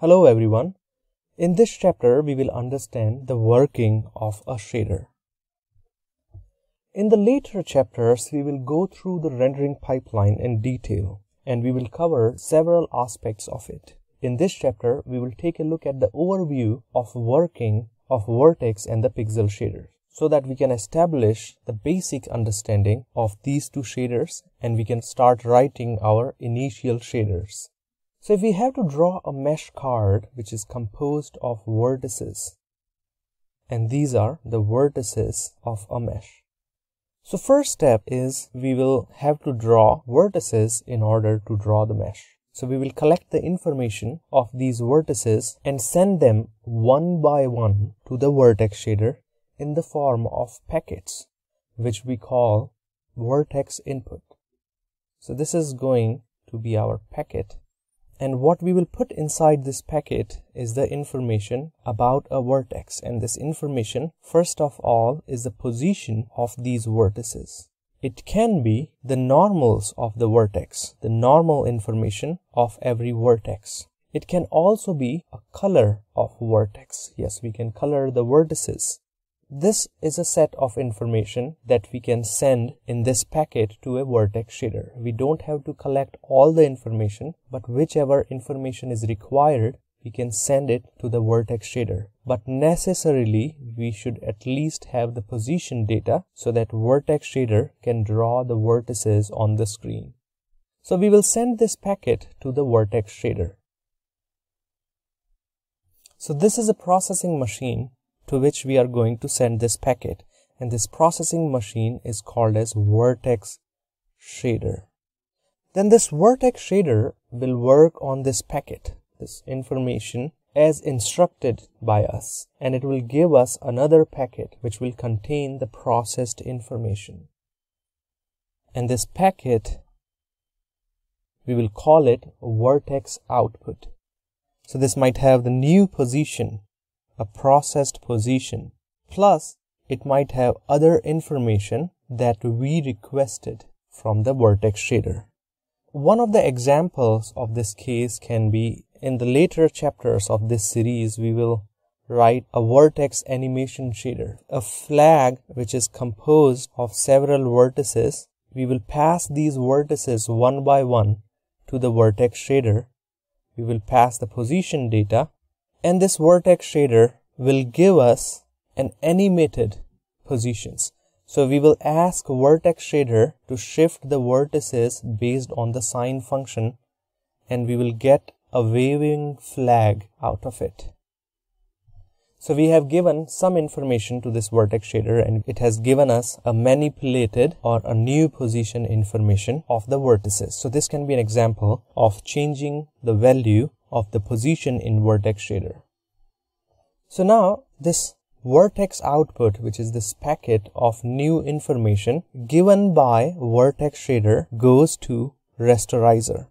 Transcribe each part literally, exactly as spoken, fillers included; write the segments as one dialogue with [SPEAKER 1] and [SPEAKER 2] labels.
[SPEAKER 1] Hello everyone. In this chapter, we will understand the working of a shader. In the later chapters, we will go through the rendering pipeline in detail and we will cover several aspects of it. In this chapter, we will take a look at the overview of working of Vertex and the pixel shaders so that we can establish the basic understanding of these two shaders and we can start writing our initial shaders. So if we have to draw a mesh card which is composed of vertices, and these are the vertices of a mesh. So first step is we will have to draw vertices in order to draw the mesh. So we will collect the information of these vertices and send them one by one to the vertex shader in the form of packets, which we call Vertex Input. So this is going to be our packet. And what we will put inside this packet is the information about a vertex. And this information, first of all, is the position of these vertices. It can be the normals of the vertex, the normal information of every vertex. It can also be a color of vertex. Yes, we can color the vertices. This is a set of information that we can send in this packet to a vertex shader. We don't have to collect all the information, but whichever information is required, we can send it to the vertex shader. But necessarily, we should at least have the position data so that vertex shader can draw the vertices on the screen. So we will send this packet to the vertex shader. So this is a processing machine to which we are going to send this packet, and this processing machine is called as Vertex Shader. Then this Vertex Shader will work on this packet, this information as instructed by us, and it will give us another packet which will contain the processed information. And this packet, we will call it Vertex Output. So this might have the new position, a processed position, plus it might have other information that we requested from the vertex shader. One of the examples of this case can be in the later chapters of this series, we will write a vertex animation shader, a flag which is composed of several vertices. We will pass these vertices one by one to the vertex shader. We will pass the position data, and this vertex shader will give us an animated positions. So we will ask vertex shader to shift the vertices based on the sine function, and we will get a waving flag out of it. So we have given some information to this vertex shader, and it has given us a manipulated or a new position information of the vertices. So this can be an example of changing the value of the position in vertex shader. So now this vertex output, which is this packet of new information given by vertex shader, goes to Rasterizer.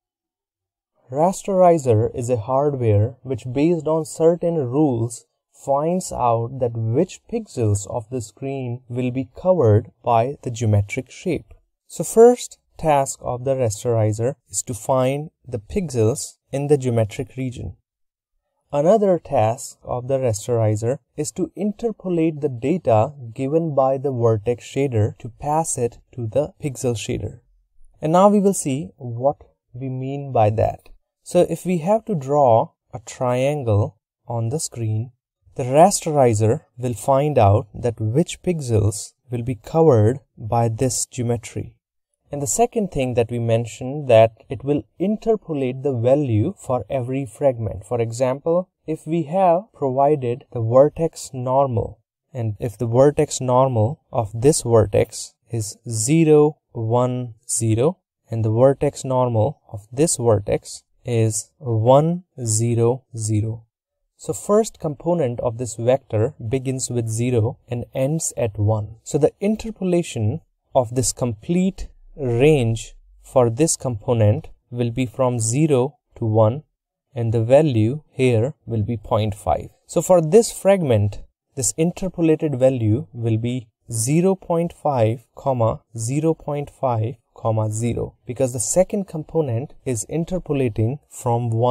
[SPEAKER 1] Rasterizer is a hardware which, based on certain rules, finds out that which pixels of the screen will be covered by the geometric shape. So first task of the Rasterizer is to find the pixels in the geometric region. Another task of the Rasterizer is to interpolate the data given by the vertex shader to pass it to the pixel shader. And now we will see what we mean by that. So if we have to draw a triangle on the screen, the Rasterizer will find out that which pixels will be covered by this geometry. And the second thing that we mentioned, that it will interpolate the value for every fragment. For example, if we have provided the vertex normal, and if the vertex normal of this vertex is zero, one, zero, and the vertex normal of this vertex is one, zero, zero. So first component of this vector begins with zero and ends at one. So the interpolation of this complete range for this component will be from zero to one, and the value here will be zero point five. So for this fragment, this interpolated value will be zero point five, zero point five, zero, because the second component is interpolating from one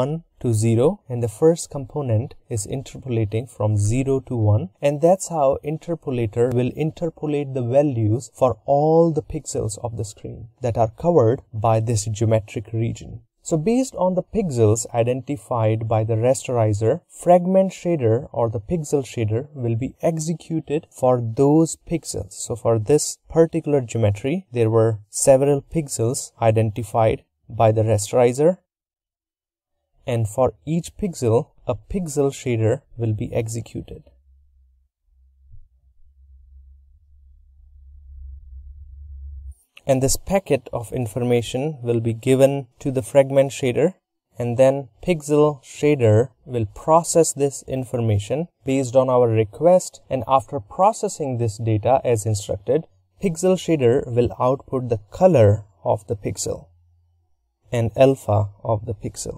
[SPEAKER 1] to zero, and the first component is interpolating from zero to one, and that's how interpolator will interpolate the values for all the pixels of the screen that are covered by this geometric region. So based on the pixels identified by the rasterizer, fragment shader or the pixel shader will be executed for those pixels. So for this particular geometry, there were several pixels identified by the rasterizer, and for each pixel, a pixel shader will be executed. And this packet of information will be given to the fragment shader, and then pixel shader will process this information based on our request, and after processing this data as instructed, pixel shader will output the color of the pixel and alpha of the pixel.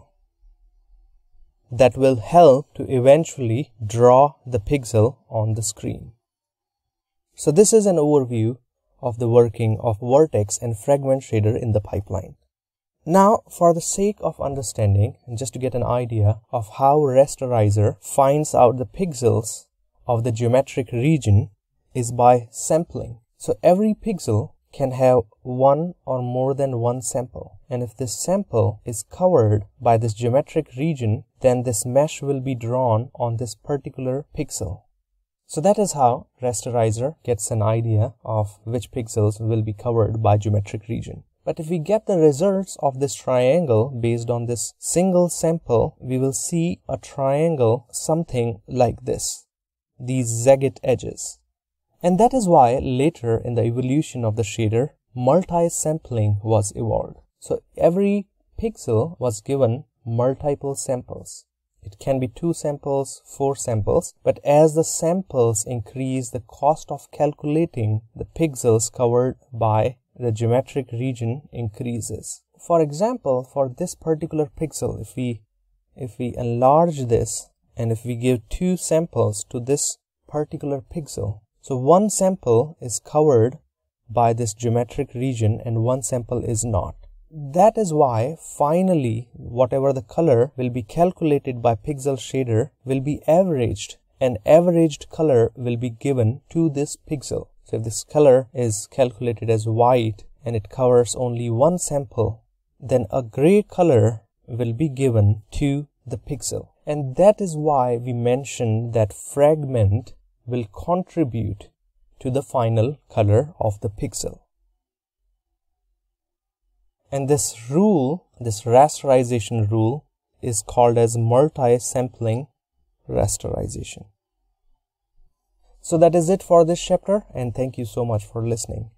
[SPEAKER 1] That will help to eventually draw the pixel on the screen. So this is an overview of the working of vertex and fragment shader in the pipeline. Now, for the sake of understanding, and just to get an idea of how Rasterizer finds out the pixels of the geometric region, is by sampling. So every pixel can have one or more than one sample, and if this sample is covered by this geometric region, then this mesh will be drawn on this particular pixel. So that is how Rasterizer gets an idea of which pixels will be covered by geometric region. But if we get the results of this triangle based on this single sample, we will see a triangle something like this, these jagged edges. And that is why later in the evolution of the shader, multi-sampling was evolved. So every pixel was given multiple samples. It can be two samples, four samples, but as the samples increase, the cost of calculating the pixels covered by the geometric region increases. For example, for this particular pixel, if we if we enlarge this and if we give two samples to this particular pixel, so one sample is covered by this geometric region and one sample is not. That is why finally whatever the color will be calculated by pixel shader will be averaged, and averaged color will be given to this pixel. So if this color is calculated as white and it covers only one sample, then a gray color will be given to the pixel. And that is why we mentioned that fragment will contribute to the final color of the pixel. And this rule, this rasterization rule, is called as multi-sampling rasterization. So that is it for this chapter, and thank you so much for listening.